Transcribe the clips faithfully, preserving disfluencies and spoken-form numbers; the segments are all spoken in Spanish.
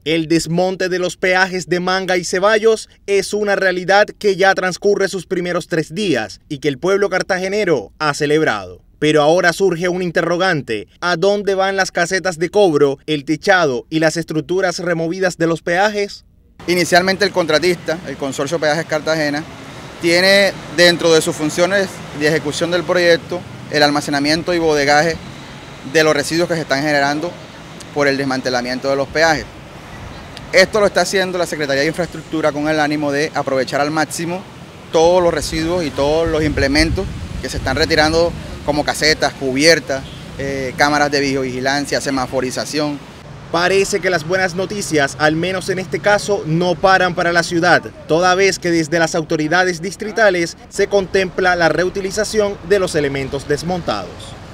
El desmonte de los peajes de Manga y Ceballos es una realidad que ya transcurre sus primeros tres días y que el pueblo cartagenero ha celebrado. Pero ahora surge un interrogante: ¿a dónde van las casetas de cobro, el techado y las estructuras removidas de los peajes? Inicialmente el contratista, el Consorcio Peajes Cartagena, tiene dentro de sus funciones de ejecución del proyecto el almacenamiento y bodegaje de los residuos que se están generando por el desmantelamiento de los peajes. Esto lo está haciendo la Secretaría de Infraestructura con el ánimo de aprovechar al máximo todos los residuos y todos los implementos que se están retirando, como casetas, cubiertas, eh, cámaras de videovigilancia, semaforización. Parece que las buenas noticias, al menos en este caso, no paran para la ciudad, toda vez que desde las autoridades distritales se contempla la reutilización de los elementos desmontados.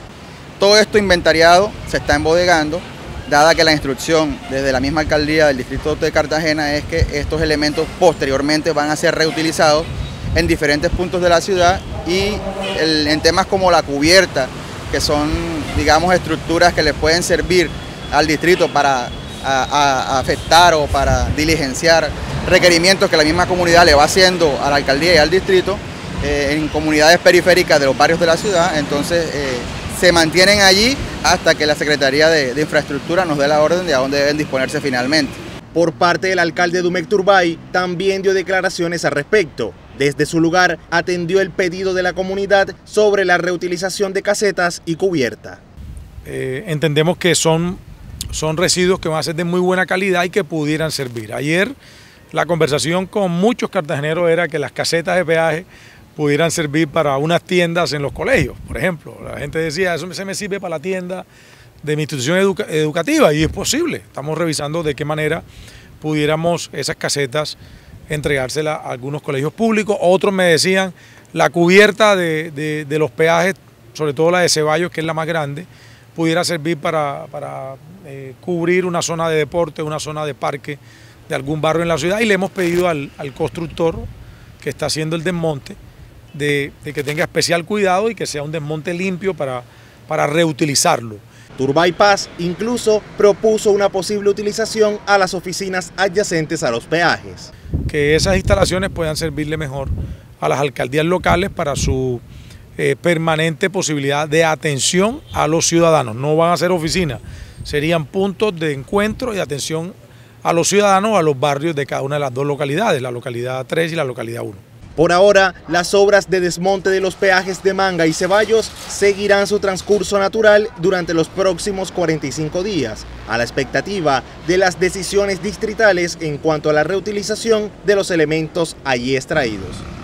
Todo esto inventariado se está embodegando, dada que la instrucción desde la misma alcaldía del distrito de Cartagena es que estos elementos posteriormente van a ser reutilizados en diferentes puntos de la ciudad y el, en temas como la cubierta, que son, digamos, estructuras que le pueden servir al distrito para a, a, a afectar o para diligenciar requerimientos que la misma comunidad le va haciendo a la alcaldía y al distrito eh, en comunidades periféricas de los barrios de la ciudad. Entonces eh, se mantienen allí hasta que la Secretaría de, de Infraestructura nos dé la orden de a dónde deben disponerse finalmente. Por parte del alcalde Dumec Turbay también dio declaraciones al respecto. Desde su lugar atendió el pedido de la comunidad sobre la reutilización de casetas y cubierta. Eh, entendemos que son, son residuos que van a ser de muy buena calidad y que pudieran servir. Ayer la conversación con muchos cartageneros era que las casetas de peaje pudieran servir para unas tiendas en los colegios, por ejemplo. La gente decía, eso se me sirve para la tienda de mi institución educa educativa, y es posible. Estamos revisando de qué manera pudiéramos esas casetas entregárselas a algunos colegios públicos. Otros me decían la cubierta de, de, de los peajes, sobre todo la de Ceballos, que es la más grande, pudiera servir para, para eh, cubrir una zona de deporte, una zona de parque de algún barrio en la ciudad, y le hemos pedido al, al constructor que está haciendo el desmonte de, de que tenga especial cuidado y que sea un desmonte limpio para, para reutilizarlo. Turbay Paz incluso propuso una posible utilización a las oficinas adyacentes a los peajes. Que esas instalaciones puedan servirle mejor a las alcaldías locales para su eh, permanente posibilidad de atención a los ciudadanos. No van a ser oficinas, serían puntos de encuentro y atención a los ciudadanos, a los barrios de cada una de las dos localidades, la localidad tres y la localidad uno. Por ahora, las obras de desmonte de los peajes de Manga y Ceballos seguirán su transcurso natural durante los próximos cuarenta y cinco días, a la expectativa de las decisiones distritales en cuanto a la reutilización de los elementos allí extraídos.